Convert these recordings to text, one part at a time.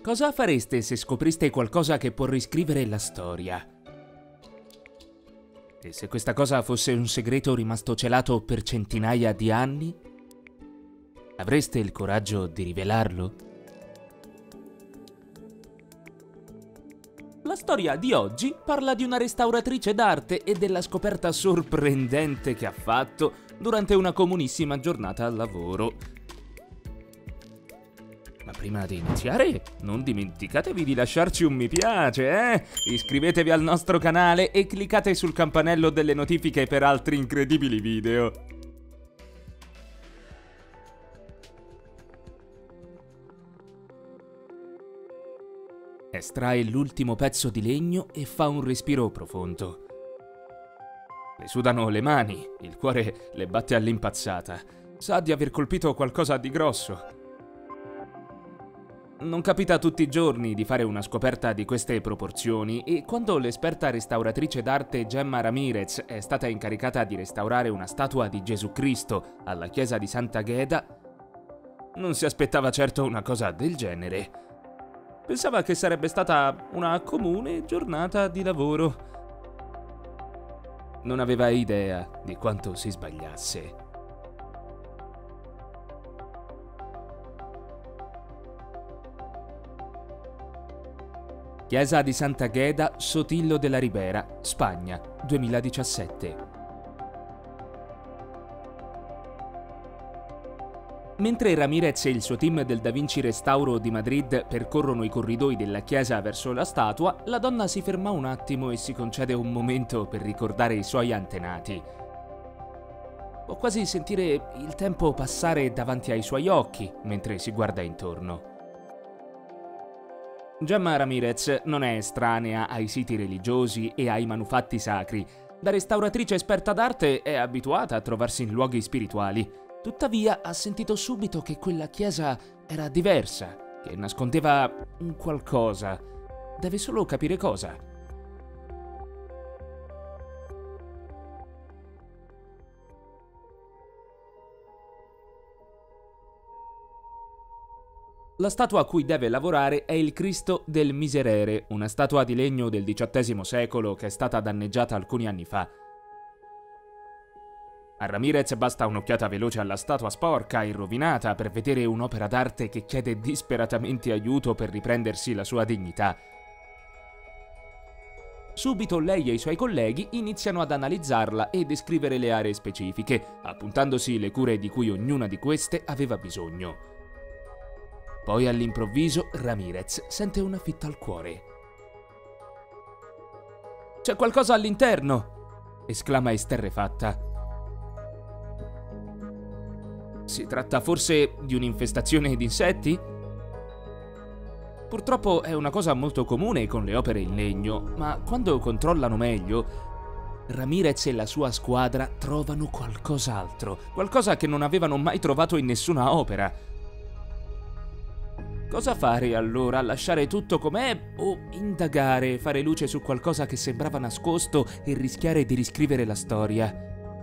Cosa fareste se scopriste qualcosa che può riscrivere la storia? E se questa cosa fosse un segreto rimasto celato per centinaia di anni? Avreste il coraggio di rivelarlo? La storia di oggi parla di una restauratrice d'arte e della scoperta sorprendente che ha fatto durante una comunissima giornata al lavoro. Ma prima di iniziare, non dimenticatevi di lasciarci un mi piace, Iscrivetevi al nostro canale e cliccate sul campanello delle notifiche per altri incredibili video. Estrae l'ultimo pezzo di legno e fa un respiro profondo. Le sudano le mani, il cuore le batte all'impazzata. Sa di aver colpito qualcosa di grosso. Non capita tutti i giorni di fare una scoperta di queste proporzioni e quando l'esperta restauratrice d'arte Gemma Ramirez è stata incaricata di restaurare una statua di Gesù Cristo alla chiesa di Sant'Agheda, non si aspettava certo una cosa del genere. Pensava che sarebbe stata una comune giornata di lavoro. Non aveva idea di quanto si sbagliasse. Chiesa di Sant'Agheda, Sotillo de la Ribera, Spagna, 2017. Mentre Ramirez e il suo team del Da Vinci Restauro di Madrid percorrono i corridoi della chiesa verso la statua, la donna si ferma un attimo e si concede un momento per ricordare i suoi antenati. Può quasi sentire il tempo passare davanti ai suoi occhi mentre si guarda intorno. Gemma Ramirez non è estranea ai siti religiosi e ai manufatti sacri. Da restauratrice esperta d'arte è abituata a trovarsi in luoghi spirituali. Tuttavia ha sentito subito che quella chiesa era diversa, che nascondeva un qualcosa. Deve solo capire cosa. La statua a cui deve lavorare è il Cristo del Miserere, una statua di legno del XVIII secolo che è stata danneggiata alcuni anni fa. A Ramirez basta un'occhiata veloce alla statua sporca e rovinata per vedere un'opera d'arte che chiede disperatamente aiuto per riprendersi la sua dignità. Subito lei e i suoi colleghi iniziano ad analizzarla e descrivere le aree specifiche, appuntandosi le cure di cui ognuna di queste aveva bisogno. Poi all'improvviso Ramirez sente una fitta al cuore. «C'è qualcosa all'interno!» esclama esterrefatta. Si tratta forse di un'infestazione di insetti? Purtroppo è una cosa molto comune con le opere in legno, ma quando controllano meglio, Ramirez e la sua squadra trovano qualcos'altro, qualcosa che non avevano mai trovato in nessuna opera. Cosa fare allora? Lasciare tutto com'è o indagare, fare luce su qualcosa che sembrava nascosto e rischiare di riscrivere la storia?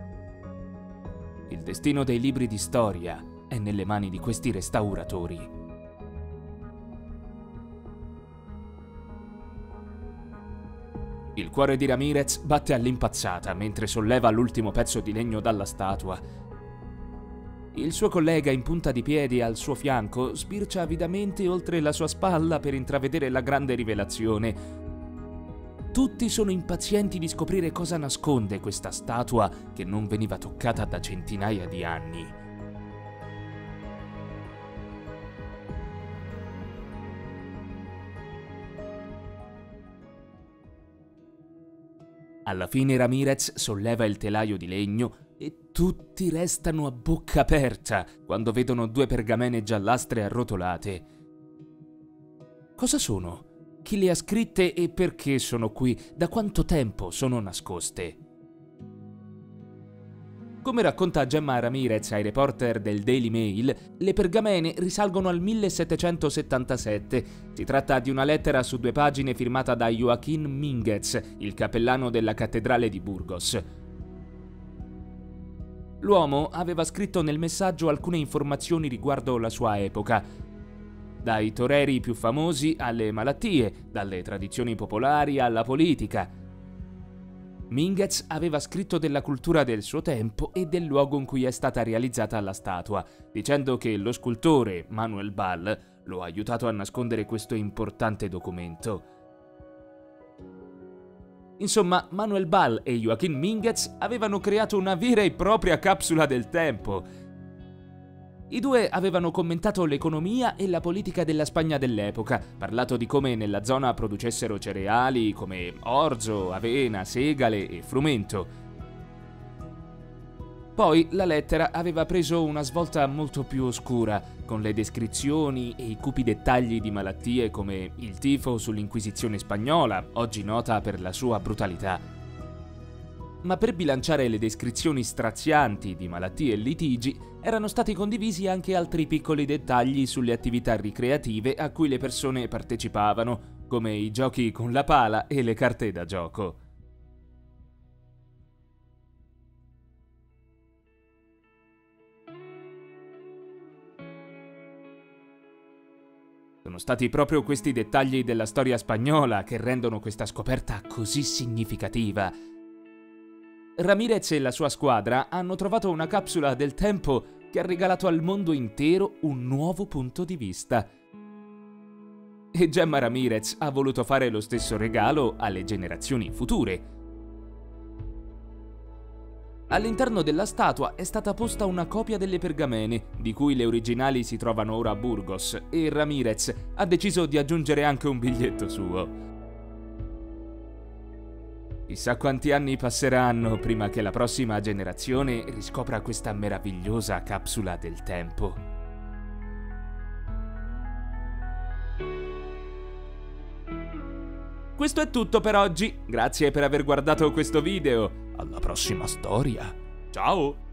Il destino dei libri di storia è nelle mani di questi restauratori. Il cuore di Ramirez batte all'impazzata mentre solleva l'ultimo pezzo di legno dalla statua. Il suo collega in punta di piedi al suo fianco sbircia avidamente oltre la sua spalla per intravedere la grande rivelazione. Tutti sono impazienti di scoprire cosa nasconde questa statua che non veniva toccata da centinaia di anni. Alla fine Ramirez solleva il telaio di legno e tutti restano a bocca aperta quando vedono due pergamene giallastre arrotolate. Cosa sono? Chi le ha scritte e perché sono qui? Da quanto tempo sono nascoste? Come racconta Gemma Ramirez ai reporter del Daily Mail, le pergamene risalgono al 1777. Si tratta di una lettera su 2 pagine firmata da Joaquín Mínguez, il cappellano della cattedrale di Burgos. L'uomo aveva scritto nel messaggio alcune informazioni riguardo la sua epoca. dai toreri più famosi alle malattie, dalle tradizioni popolari alla politica. Minguez aveva scritto della cultura del suo tempo e del luogo in cui è stata realizzata la statua, dicendo che lo scultore Manuel Ball lo ha aiutato a nascondere questo importante documento. Insomma, Manuel Ball e Joaquín Minguez avevano creato una vera e propria capsula del tempo. I due avevano commentato l'economia e la politica della Spagna dell'epoca, parlato di come nella zona producessero cereali come orzo, avena, segale e frumento. Poi la lettera aveva preso una svolta molto più oscura, con le descrizioni e i cupi dettagli di malattie come il tifo sull'Inquisizione spagnola, oggi nota per la sua brutalità. Ma per bilanciare le descrizioni strazianti di malattie e litigi, erano stati condivisi anche altri piccoli dettagli sulle attività ricreative a cui le persone partecipavano, come i giochi con la pala e le carte da gioco. Sono stati proprio questi dettagli della storia spagnola che rendono questa scoperta così significativa. Ramirez e la sua squadra hanno trovato una capsula del tempo che ha regalato al mondo intero un nuovo punto di vista. E Gemma Ramirez ha voluto fare lo stesso regalo alle generazioni future. All'interno della statua è stata posta una copia delle pergamene, di cui le originali si trovano ora a Burgos, e Ramirez ha deciso di aggiungere anche un biglietto suo. Chissà quanti anni passeranno prima che la prossima generazione riscopra questa meravigliosa capsula del tempo. Questo è tutto per oggi, grazie per aver guardato questo video. Alla prossima storia. Ciao!